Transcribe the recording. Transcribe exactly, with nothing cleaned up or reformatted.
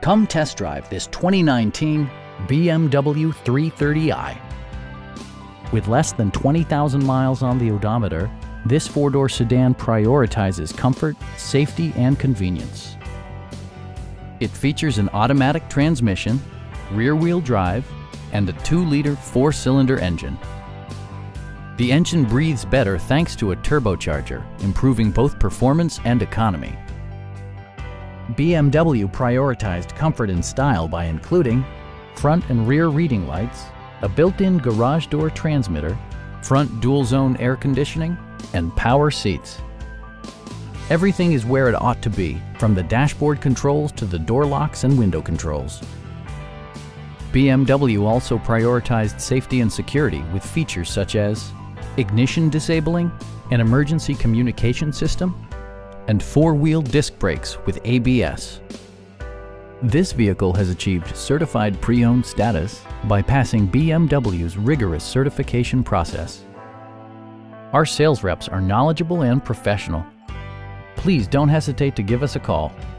Come test drive this twenty nineteen B M W three thirty i. With less than twenty thousand miles on the odometer, this four-door sedan prioritizes comfort, safety, and convenience. It features an automatic transmission, rear-wheel drive, and a two liter four-cylinder engine. The engine breathes better thanks to a turbocharger, improving both performance and economy. B M W prioritized comfort and style by including front and rear reading lights, a built-in garage door transmitter, front dual-zone air conditioning, and power seats. Everything is where it ought to be, from the dashboard controls to the door locks and window controls. B M W also prioritized safety and security with features such as ignition disabling, an emergency communication system, and four-wheel disc brakes with A B S. This vehicle has achieved certified pre-owned status by passing B M W's rigorous certification process. Our sales reps are knowledgeable and professional. Please don't hesitate to give us a call.